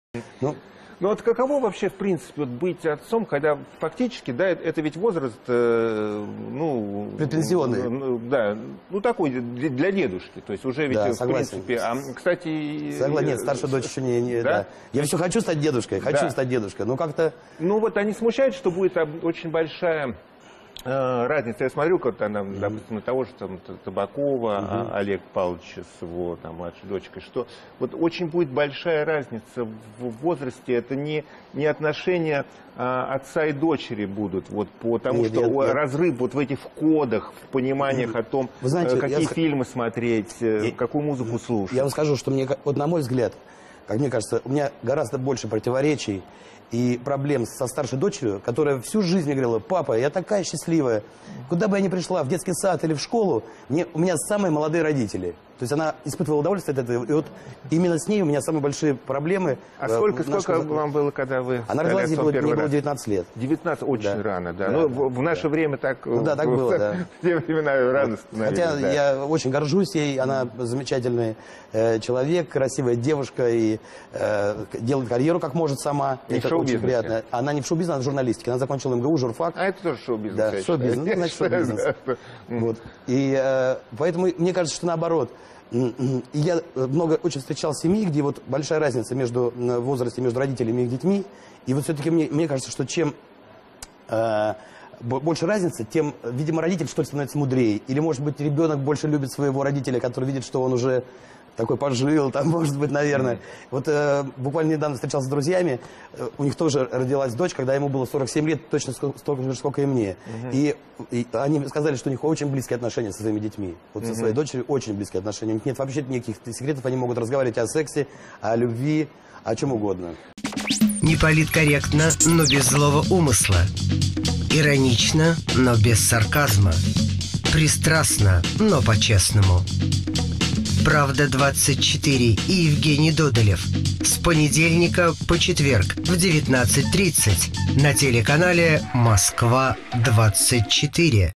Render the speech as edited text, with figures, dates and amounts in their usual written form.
Ну, Ну вот каково вообще, в принципе, вот быть отцом, когда фактически, да, это ведь возраст, ну... Предпенсионный. Да, ну такой для дедушки, то есть уже ведь, да, в согласен. принципе... кстати... Согласен, нет, старшая дочь еще не да? да. Я все хочу стать дедушкой, хочу Да. стать дедушкой, но как-то... Ну вот они смущают, что будет очень большая... разница. Я смотрю, как там, допустим, на того же там, Табакова, Олег Павловича с его там, младшей дочкой, что вот очень будет большая разница в возрасте. Это не отношения отца и дочери будут, вот потому Нет, что разрыв вот в этих кодах, в пониманиях о том, Вы знаете, какие фильмы смотреть, какую музыку слушать. Я вам скажу, что мне, вот на мой взгляд, как мне кажется, у меня гораздо больше противоречий и проблем со старшей дочерью, которая всю жизнь мне говорила: папа, я такая счастливая, куда бы я ни пришла, в детский сад или в школу, у меня самые молодые родители. То есть она испытывала удовольствие от этого, и вот именно с ней у меня самые большие проблемы. А сколько вам было, когда вы Она стали родилась, отцом ей первый было раз? 19 лет. 19, очень Да. рано, да. Да, Ну, да, в наше время так... Ну да, так было, да. В те времена рано становились, Хотя да. я очень горжусь ей, она замечательный человек, красивая девушка и делает карьеру как может сама. Не в Это шоу-бизнесе. очень приятно. Она не в шоу-бизнесе, она в журналистике. Она закончила МГУ, журфак. А это тоже шоу-бизнес. Да, я шоу-бизнес. считаю. Ну, значит, шоу-бизнес. Вот. И поэтому мне кажется, что наоборот. И я очень встречал семьи, где вот большая разница между в возрасте между родителями и их детьми. И вот все-таки мне кажется, что чем больше разницы, тем, видимо, родитель, что ли, становится мудрее. Или, может быть, ребенок больше любит своего родителя, который видит, что он уже такой пожил, там, может быть, наверное. Вот буквально недавно встречался с друзьями, у них тоже родилась дочь, когда ему было 47 лет, точно столько же, сколько и мне. И они сказали, что у них очень близкие отношения со своими детьми. Вот со своей дочерью очень близкие отношения. У них нет вообще никаких секретов, они могут разговаривать о сексе, о любви, о чем угодно. Не политкорректно, но без злого умысла. Иронично, но без сарказма. Пристрастно, но по-честному. «Правда-24» и Евгений Додолев. С понедельника по четверг в 19:30 на телеканале «Москва-24».